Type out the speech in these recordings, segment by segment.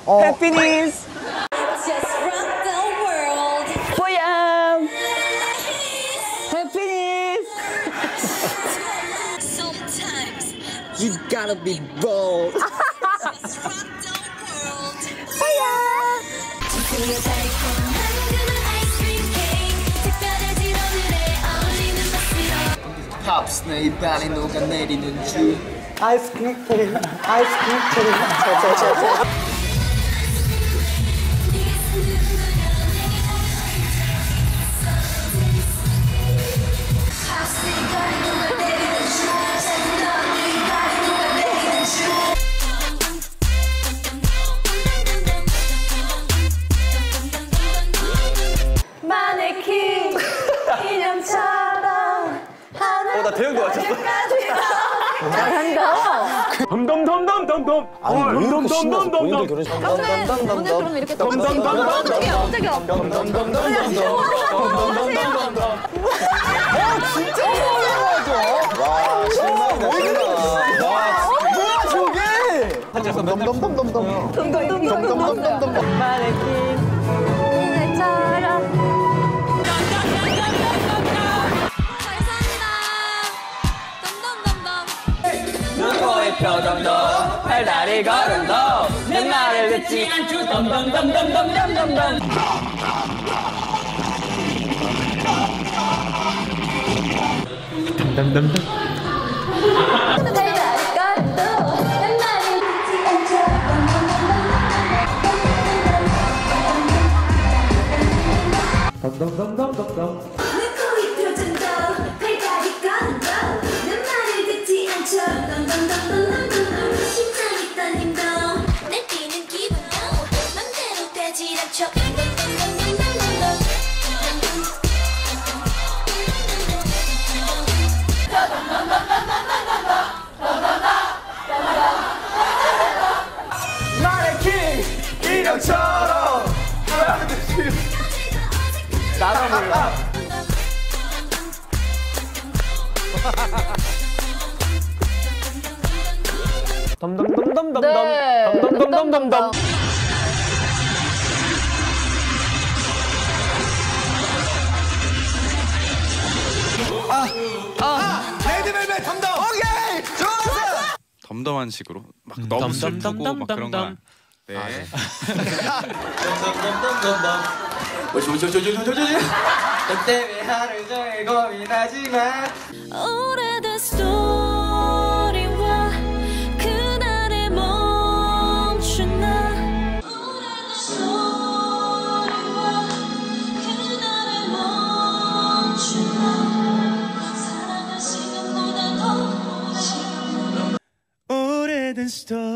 Happiness. Just rock the world. 뽀얌. Happiness. Sometimes You gotta be bold. just rock the world. 뽀얌. 지금의 달콤한 그런 아이스크림 케이크 특별해진 오늘의 어울리는 맛으로 팝스 내 입안에 녹아내리는 주 아이스크림 케이크. 아이스크림 케이크. 마네킹 인형처럼 나 대형 거 맞췄어. 잘한다. 덤덤덤덤덤덤. 덤덤덤덤덤덤. 오늘 그럼 이렇게 깜짝이야. 진짜 어려워. 와, 실망이다. 뭐야 저게? 덤덤덤덤덤덤. 덤덤덤덤덤. 마네킹. 인형처럼. 너의 표정도 팔다리 걸음도 내 말을 듣지 않죠 덤덤덤덤덤덤덤덤 심장이 떨림도 날 뛰는 기분도 맘대로 되지 않죠. 마네킹 인형처럼 나도 몰라. 덤덤덤덤덤덤. 덤덤덤덤덤덤. 레드벨벳 덤덤. 오케이. 좋았어. 덤덤한 식으로 막 너무 슬프고 막 그런 거. 네. 너 때문에 하루 종일 고민하지만 오래된 스토리와 그날의 멈춘 날 오래된 스토리와 그날의 멈춘 날 사랑한 시간보다 더 오래된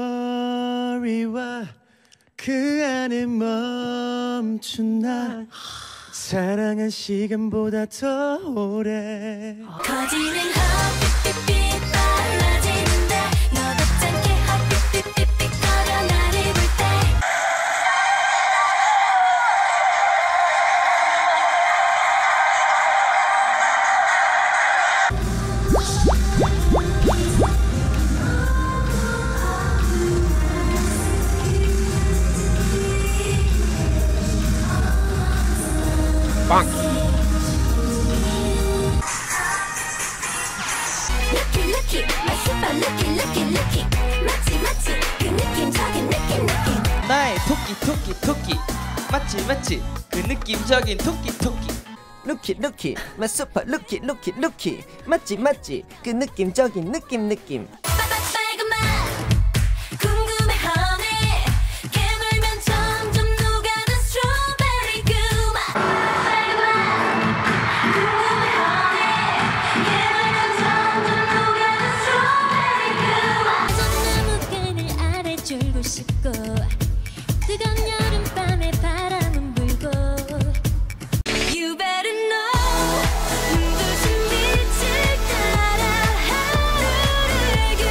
스토리와 그 안에 멈춘 날 사랑한 시간보다 더 오래. 커지는 핫빛빛빛 빨라지는데 너도 짠게 핫빛빛빛빛 거려 나를 볼 때 Lucky, my super lucky. 맞지, 그 느낌적인 느낌. 나의 토끼 맞지 그 느낌적인 토끼 루키, my super 루키. 맞지, 그 느낌적인 느낌. 빨간맛 궁금해 honey 깨물면 점점 녹아든 스트로베리 그 맛 빨간맛 궁금해 honey 깨물면 점점 녹아든 스트로베리 그 맛 나무끈을 아래 졸고 싶고 뜨거운 여름밤에 바람은 불고 You better know 눈부신 빛을 따라 하루를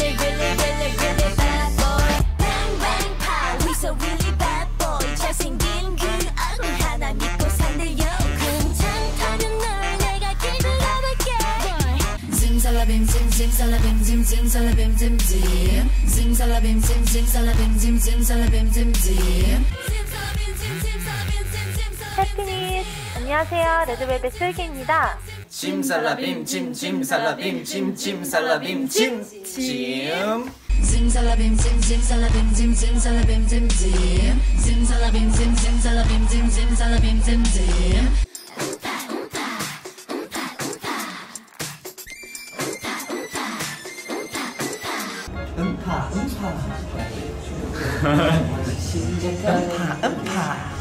really really really really bad boy bang bang pow we so really bad boy 잘생긴 그 얼굴 하나 믿고 산대요 괜찮다면 널 내가 기불러볼게 Zimzalabim zim zimzalabim zim zimzalabim zim zim Zimzalabim zim zimzalabim zim zimzalabim zim zim 해피니스 안녕하세요 레드벨벳 슬기입니다. 심살라빔 심살라빔 심살라빔 찜찜 Zimzalabim zim zimzalabim zim zimzalabim zim zim Zimzalabim zim zimzalabim zim zimzalabim zim zim 음파